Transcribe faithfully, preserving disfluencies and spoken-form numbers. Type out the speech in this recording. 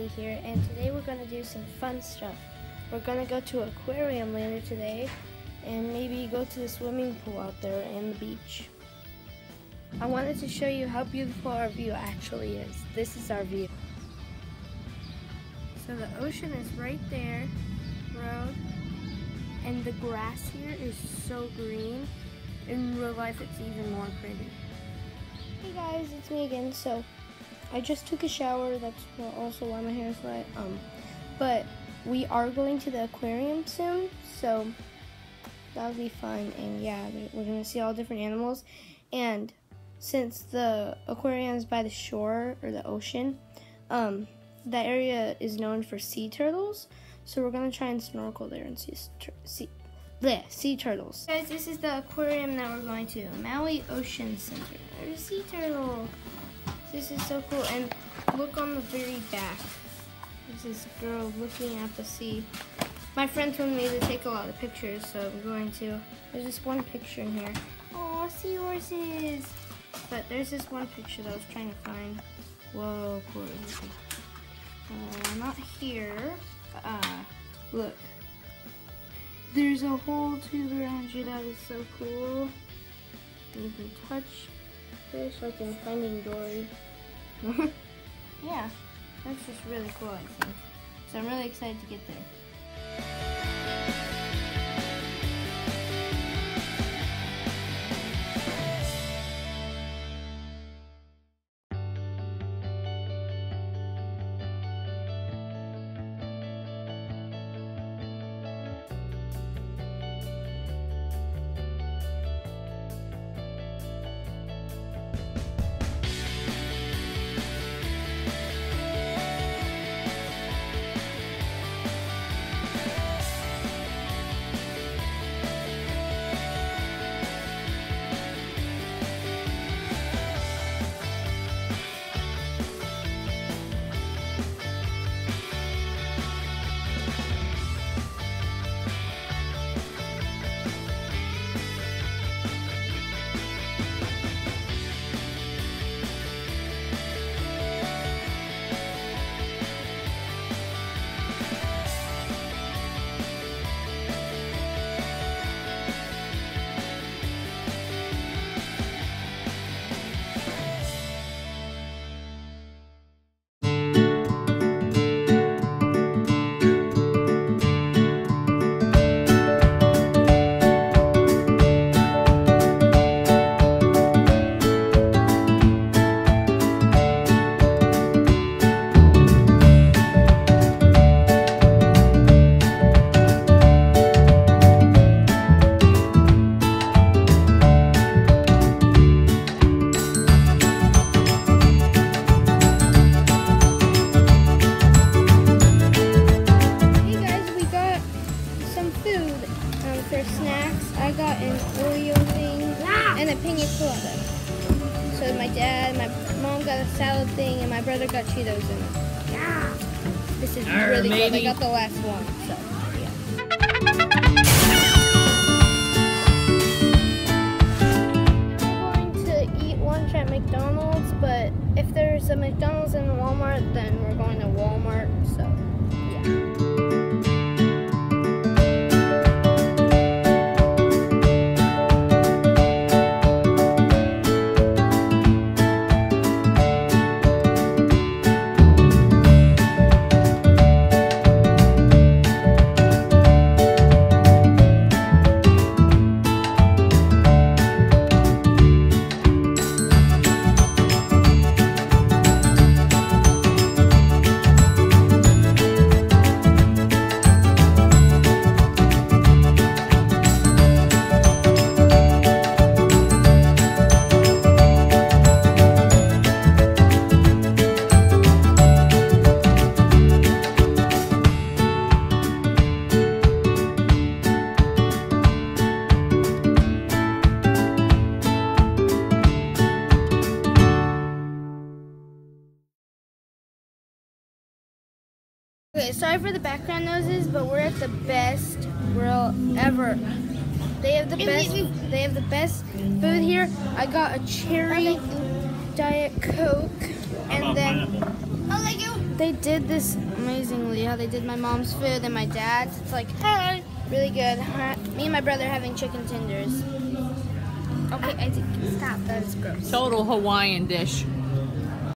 Natalie here, and today we're going to do some fun stuff. We're going to go to aquarium later today and maybe go to the swimming pool out there and the beach. I wanted to show you how beautiful our view actually is. This is our view. So the ocean is right there, road, and the grass here is so green. In real life it's even more pretty. Hey guys, it's me again. So I just took a shower. That's also why my hair is wet. Um, but we are going to the aquarium soon, so that'll be fun. And yeah, we're gonna see all different animals. And since the aquarium is by the shore or the ocean, um, that area is known for sea turtles. So we're gonna try and snorkel there and see sea, bleh, sea turtles. Guys, this is the aquarium that we're going to. Maui Ocean Center. There's a sea turtle. This is so cool, and look on the very back. There's this girl looking at the sea. My friend told me to take a lot of pictures, so I'm going to. There's this one picture in here. Oh, seahorses! But there's this one picture that I was trying to find. Whoa, cool. Uh, not here. Ah, look. There's a whole tube around you that is so cool. You can touch fish like in Finding Dory. Yeah, that's just really cool, I think. So I'm really excited to get there. For snacks, I got an Oreo thing and a pina colada. So my dad, my mom got a salad thing, and my brother got Cheetos in it. Yeah. This is Arr, really good. I got the last one, so yeah. We're going to eat lunch at McDonald's, but if there's a McDonald's in Walmart, then we're going to Walmart, so yeah. Okay, sorry for the background noises, but we're at the best grill ever. They have the best. They have the best food here. I got a cherry Diet Coke, and then Oh, thank you. They did this amazingly. How they did my mom's food and my dad's. It's like, hey, really good. Me and my brother are having chicken tenders. Okay, I think stop. That is gross. Total Hawaiian dish.